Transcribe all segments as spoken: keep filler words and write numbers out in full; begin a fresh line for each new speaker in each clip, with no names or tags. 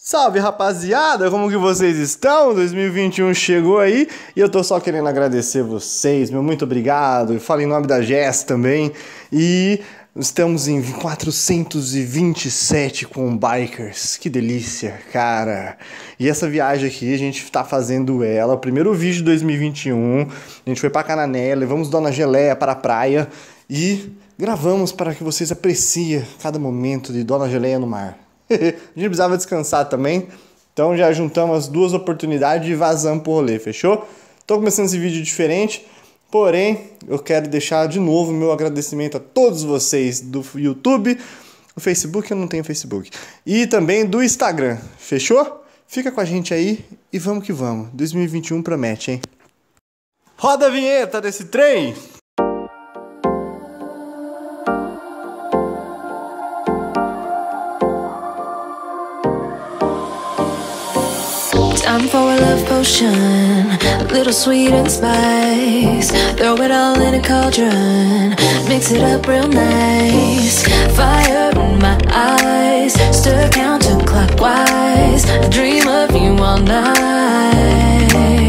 Salve, rapaziada, como que vocês estão? dois mil e vinte e um chegou aí e eu tô só querendo agradecer vocês, meu muito obrigado. Eu falo em nome da Jess também. E estamos em quatrocentos e vinte e sete com bikers, que delícia, cara. E essa viagem aqui, a gente tá fazendo ela, o primeiro vídeo de dois mil e vinte e um. A gente foi pra Canané, levamos Dona Geleia para a praia e gravamos para que vocês apreciem cada momento de Dona Geleia no mar. A gente precisava descansar também, então já juntamos as duas oportunidades e vazamos pro rolê, fechou? Tô começando esse vídeo diferente, porém eu quero deixar de novo meu agradecimento a todos vocês do YouTube, o Facebook, eu não tenho Facebook, e também do Instagram, fechou? Fica com a gente aí e vamos que vamos, dois mil e vinte e um promete, hein? Roda a vinheta desse trem!
Time for a love potion, a little sweet and spice. Throw it all in a cauldron, mix it up real nice. Fire in my eyes, stir counterclockwise. I dream of you all night.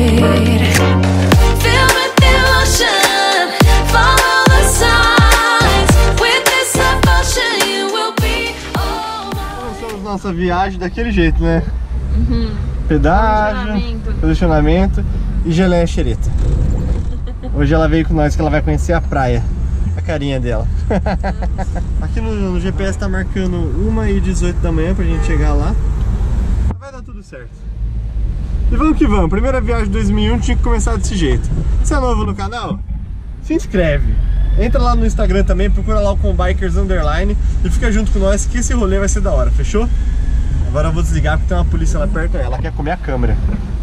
Feel with the emotion, follow the signs. With this love potion you will be all mine.
Começamos nossa viagem daquele jeito, né?
Uhum.
Pedágio, posicionamento. posicionamento e geleia xereta. Hoje ela veio com nós que ela vai conhecer a praia. A carinha dela. Aqui no, no G P S tá marcando uma e dezoito da manhã pra gente chegar lá. Vai dar tudo certo. E vamos que vamos. Primeira viagem de dois mil e um tinha que começar desse jeito. Se é novo no canal, se inscreve. Entra lá no Instagram também, procura lá o Combikers Underline e fica junto com nós que esse rolê vai ser da hora, fechou? Agora eu vou desligar porque tem uma polícia lá perto, ela quer comer a câmera.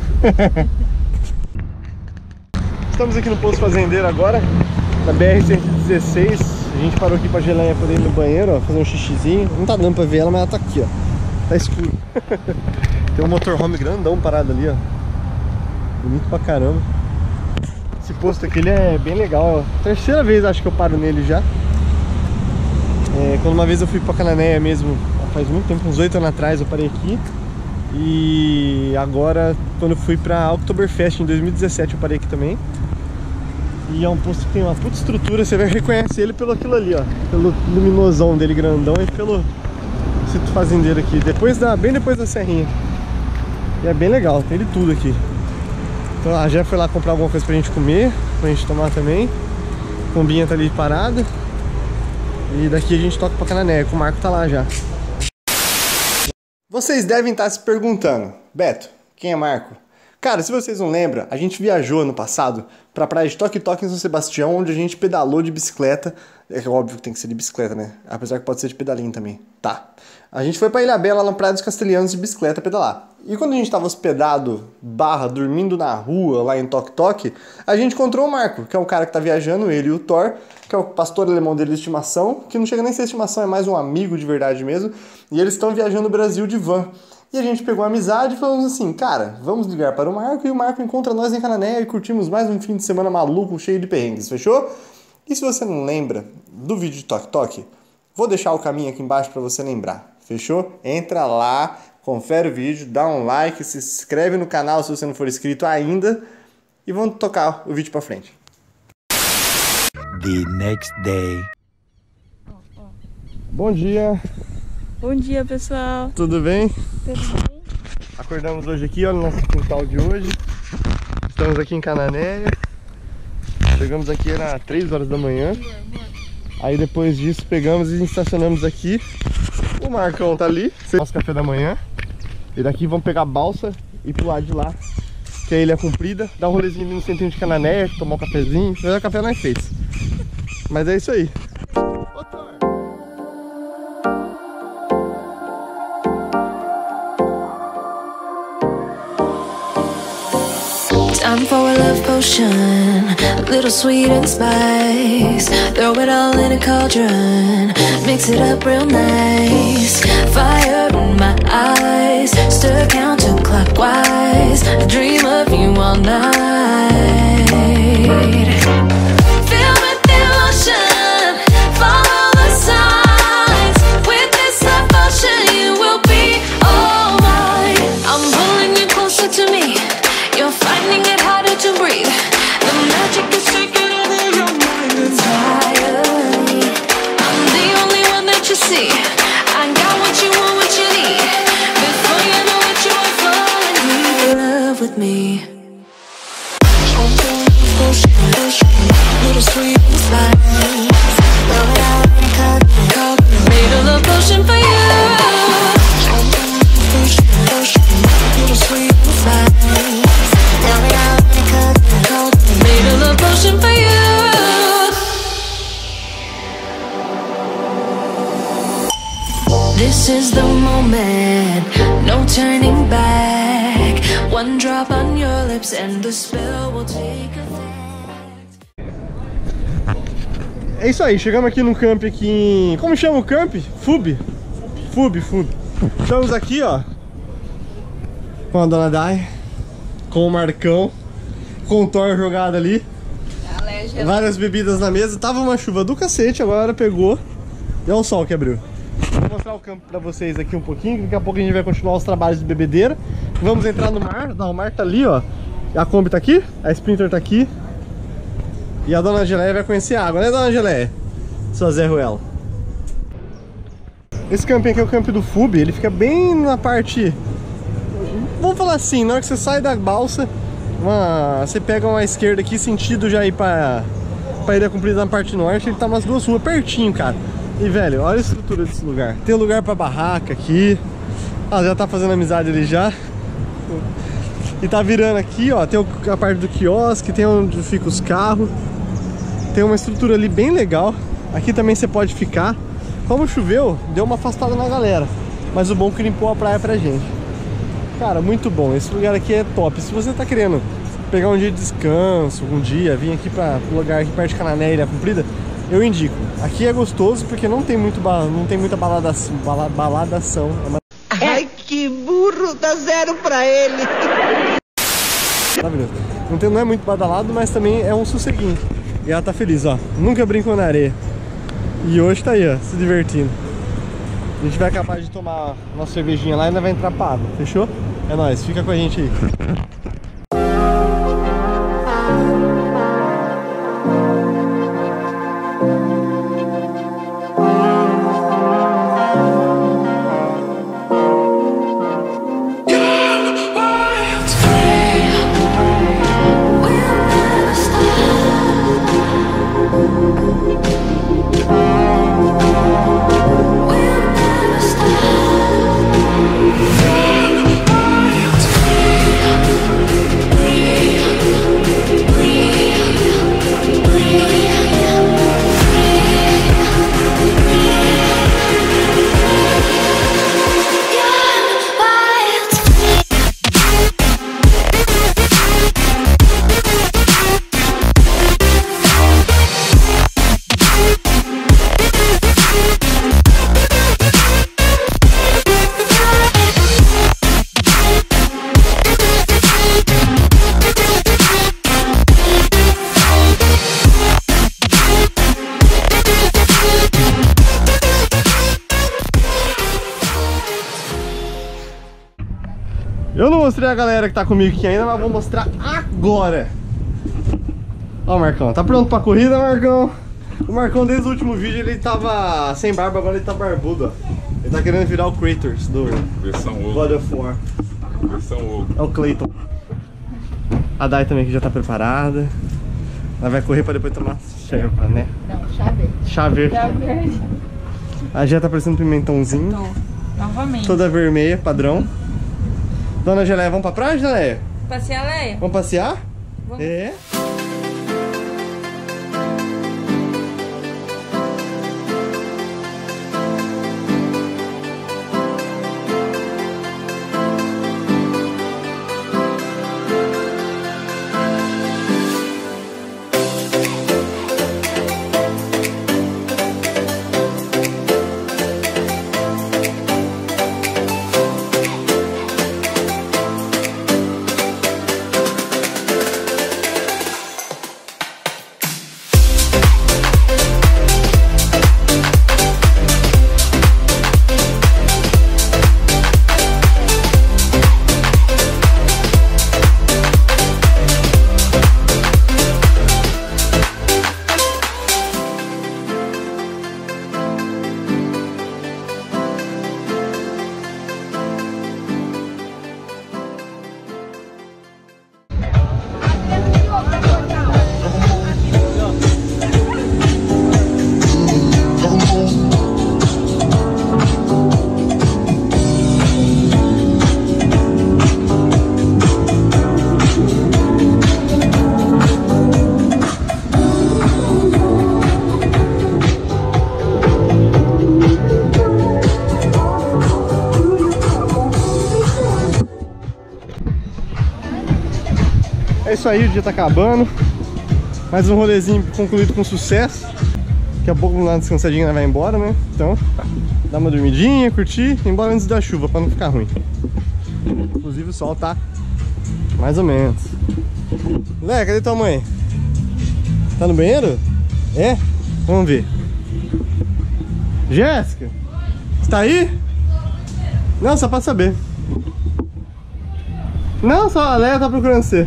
Estamos aqui no posto fazendeiro agora, na B R cento e dezesseis. A gente parou aqui pra Geleia poder ir no banheiro, ó, fazer um xixizinho. Não tá dando pra ver ela, mas ela tá aqui, ó. Tá escuro. Tem um motorhome grandão parado ali, ó. Bonito pra caramba. Esse posto aqui ele é bem legal, ó. Terceira vez acho que eu paro nele já. É, quando uma vez eu fui pra Cananéia mesmo, faz muito tempo, uns oito anos atrás eu parei aqui. E agora, quando eu fui pra Oktoberfest em dois mil e dezessete, eu parei aqui também. E é um posto que tem uma puta estrutura, você vai reconhecer ele pelo aquilo ali, ó. Pelo luminosão dele grandão e pelo sítio fazendeiro aqui, depois da, bem depois da serrinha. E é bem legal, tem de tudo aqui. Então a Jé foi lá comprar alguma coisa pra gente comer, pra gente tomar também. A combinha tá ali parada. E daqui a gente toca pra Canané, que o Marco tá lá já. Vocês devem estar se perguntando, Beto, quem é Marco? Cara, se vocês não lembram, a gente viajou ano passado pra praia de Toque Toque em São Sebastião, onde a gente pedalou de bicicleta. É óbvio que tem que ser de bicicleta, né? Apesar que pode ser de pedalinho também. Tá. A gente foi pra Ilhabela, na Praia dos Castelhanos, de bicicleta pedalar. E quando a gente tava hospedado, barra, dormindo na rua, lá em Toque Toque, a gente encontrou o Marco, que é um cara que tá viajando, ele e o Thor, que é o pastor alemão dele de estimação, que não chega nem a ser estimação, é mais um amigo de verdade mesmo. E eles estão viajando no Brasil de van. E a gente pegou a amizade e falamos assim, cara, vamos ligar para o Marco e o Marco encontra nós em Canané e curtimos mais um fim de semana maluco, cheio de perrengues, fechou? E se você não lembra do vídeo de Toque Toque, vou deixar o caminho aqui embaixo para você lembrar, fechou? Entra lá, confere o vídeo, dá um like, se inscreve no canal se você não for inscrito ainda e vamos tocar o vídeo para frente.
The next day.
Bom dia.
Bom dia, pessoal.
Tudo bem?
Tudo bem?
Acordamos hoje aqui, olha o nosso quintal de hoje. Estamos aqui em Cananéia. Chegamos aqui, era três horas da manhã. Aí depois disso pegamos e estacionamos aqui. O Marcão tá ali, nosso café da manhã. E daqui vamos pegar a balsa e pro lado de lá, que a ilha é comprida. Dar um rolezinho ali no centrinho de Cananéia, tomar um cafezinho. Mas o café não é feito. Mas é isso aí.
Time for a love potion, a little sweet and spice. Throw it all in a cauldron, mix it up real nice. Fire in my eyes, stir counterclockwise. I dream of you all night. Feel with the emotion, follow the signs. With this love potion you will be all mine. is the moment, no turning back. One drop on your lips and the spell will take effect.
É isso aí, chegamos aqui no camp aqui em... Como chama o camp? Fub? Fub, Fub. Estamos aqui, ó, com a dona Dai, com o Marcão, com o Thor jogado ali. Várias bebidas na mesa. Tava uma chuva do cacete, agora pegou. E olha o sol que abriu. Vou mostrar o campo pra vocês aqui um pouquinho. Daqui a pouco a gente vai continuar os trabalhos de bebedeira. Vamos entrar no mar. Não, o mar tá ali, ó. A Kombi tá aqui, a Sprinter tá aqui. E a dona Geleia vai conhecer a água, né, dona Geleia? Sua Zé Ruela. Esse campinho aqui é o campo do Fub. Ele fica bem na parte... Vamos falar assim, na hora que você sai da balsa, uma... você pega uma esquerda aqui, sentido já ir pra... pra Ilha Comprida na parte norte. Ele tá umas duas ruas pertinho, cara. E, velho, olha a estrutura desse lugar. Tem lugar pra barraca aqui. Ah, já tá fazendo amizade ali já. E tá virando aqui, ó. Tem a parte do quiosque, tem onde fica os carros. Tem uma estrutura ali bem legal. Aqui também você pode ficar. Como choveu, deu uma afastada na galera. Mas o bom é que limpou a praia pra gente. Cara, muito bom. Esse lugar aqui é top. Se você tá querendo pegar um dia de descanso, um dia, vir aqui pra um lugar aqui perto de Canané, Ilha Comprida, eu indico. Aqui é gostoso porque não tem, muito ba... não tem muita baladação. Bala... baladação. É uma...
Ai, que burro, dá zero pra ele.
Maravilhoso. Não, tem, não é muito badalado, mas também é um sosseguinho. E ela tá feliz, ó. Nunca brincou na areia. E hoje tá aí, ó, se divertindo. A gente vai acabar de tomar nossa cervejinha lá e ainda vai entrar pra água, fechou? É nóis, fica com a gente aí. Eu não mostrei a galera que tá comigo aqui ainda, mas vou mostrar agora. Ó o Marcão, tá pronto pra corrida, Marcão? O Marcão desde o último vídeo ele tava sem barba, agora ele tá barbudo, ó. Ele tá querendo virar o Kratos do
Versão
God of War.
Versão ouro.
É o Clayton. A Dai também que já tá preparada. Ela vai correr pra depois tomar xerpa, né?
Não, chave.
Chave.
Chave.
A Gé tá parecendo um pimentãozinho.
Tô. Novamente.
Toda vermelha, padrão. Dona Geleia, vamos pra praia, Geleia?
Passear, Leia?
Vamos passear?
Vamos.
É. É isso aí, o dia tá acabando. Mais um rolezinho concluído com sucesso. Daqui a pouco vamos dar uma descansadinha e vai embora, né? Então, dá uma dormidinha, curtir, ir embora antes da chuva pra não ficar ruim. Inclusive o sol tá mais ou menos. Lé, cadê tua mãe? Tá no banheiro? É? Vamos ver. Jéssica? Você tá aí? Não, só pra saber. Não, só a Léa tá procurando você.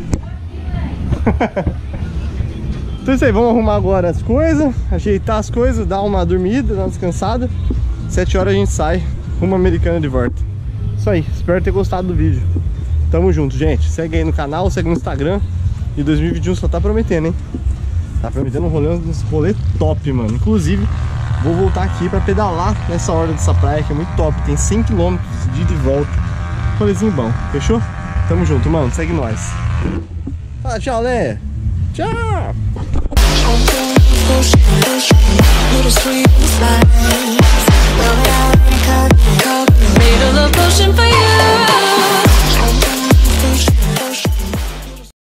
Então é isso aí, vamos arrumar agora as coisas, ajeitar as coisas, dar uma dormida, dar uma descansada. Sete horas a gente sai, rumo Americana de volta. Isso aí, espero ter gostado do vídeo. Tamo junto, gente. Segue aí no canal, segue no Instagram. E dois mil e vinte e um só tá prometendo, hein? Tá prometendo um rolê, um rolê top, mano. Inclusive, vou voltar aqui pra pedalar nessa hora dessa praia, que é muito top. Tem cem quilômetros de ida e volta. Rolezinho bom, fechou? Tamo junto, mano. Segue nós. Fala, tchau, Lé. Tchau. Little sweet spice, made a love potion for you.